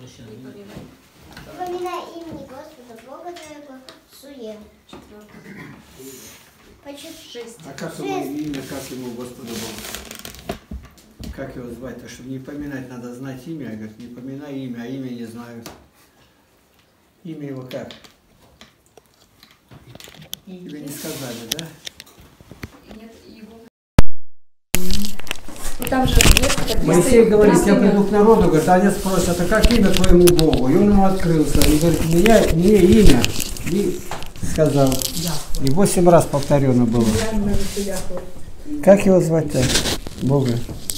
Упоминай имени Господа Бога твоего суе. 6. А как его имя, как ему Господу Богу? Как его звать-то? Чтобы не поминать, надо знать имя. Я говорю, не поминай имя, а имя не знаю. Имя его как? Тебе не сказали, да? Нет, его... И там же Моисей говорит, я приду к народу, говорит, они спросят, а как имя твоему Богу? И он ему открылся. И говорит, мне имя. И сказал. И 8 раз повторено было. Как его звать-то? Бога?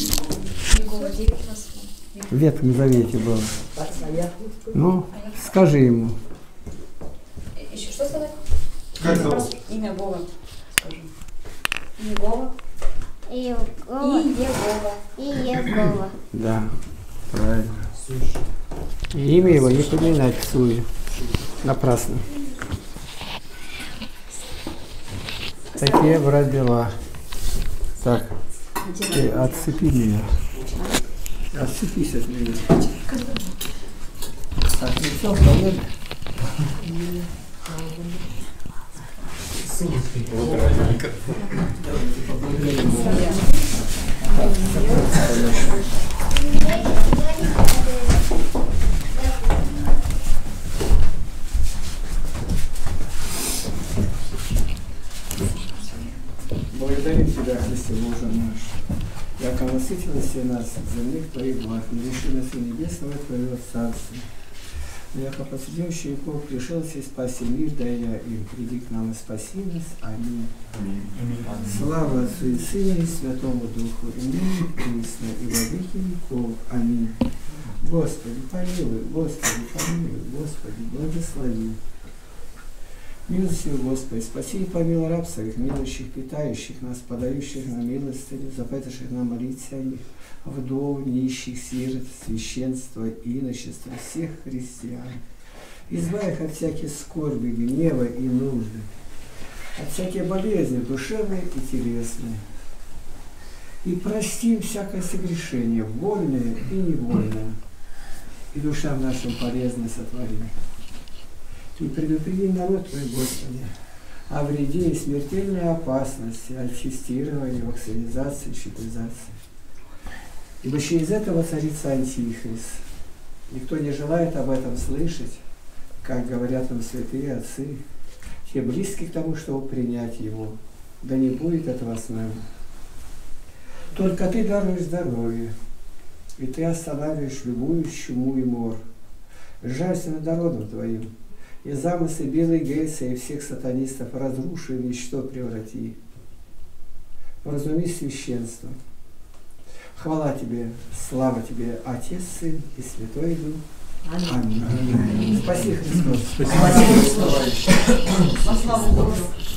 В Ветхом Завете было. Ну, скажи ему. Еще что сказать? Как зовут? Имя Бога. Скажи. Имя Бога. Иегова. Да, правильно. И имя его не поминать в суе. Напрасно. Такие, брат, дела. Так, ты отцепи меня. Отцепись от меня. Так, ну все, понятно? Благодарим Тебя, Христе Боже наш, яко насытилости нас земных Твоих благ, не лиши нас и небесного Твоего Царства. Яко посреди учеников пришелся и спаси мир, дая им, приди к нам и спаси нас. Аминь. Слава Отцу и Сыну и Святому Духу, и ныне и присно, и во веки веков. Аминь. Господи, помилуй, Господи, помилуй, Господи, благослови. Милостивый Господи, спаси и помилуй раб своих, милующих, питающих нас, подающих нам милостыню, запретивших нам молиться о них, вдов, нищих, сирот, священства, иночества, всех христиан. Избавь их от всяких скорби, гнева и нужды, от всяких болезней, душевные и телесные. И прости всякое согрешение, вольное и невольное, и душам нашим полезно сотвори. И предупреди народ Твой, Господи, о вреде и смертельной опасности, от тестирования, вакцинизации, щитизации. Ибо через это воцарится Антихрист. Никто не желает об этом слышать, как говорят нам святые отцы, те близки к тому, чтобы принять его. Да не будет этого с нами. Только Ты даруешь здоровье, и Ты останавливаешь любую чуму и мор. Жалься над народом Твоим, и замыслы Белой Гейса и всех сатанистов разруши и в ничто преврати. Вразуми священство. Хвала Тебе, слава Тебе, Отец, Сын и Святой Дух. Аминь. Спаси Христос. Спасибо. Во славу Божию.